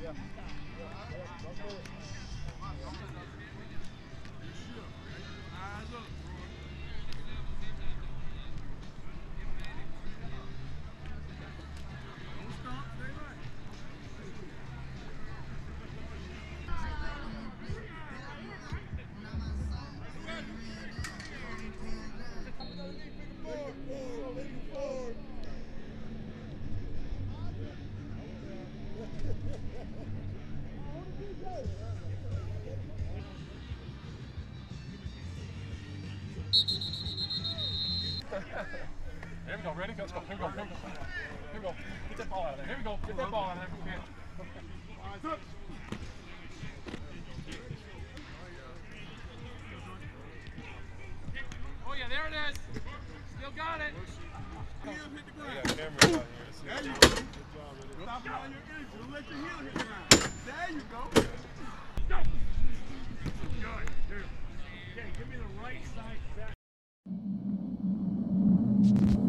Here we go, ready? Let's go. Here we go, here we go. Here we go. Get that ball out of there. Here we go. Get that ball out of there. Okay. Oh yeah, there it is. Still got it. Heel hit the ground. Yeah, camera out here. There you go. Stop all your energy. Don't let your heel hit the ground. There you go. Go. Good. Okay, give me the right side back.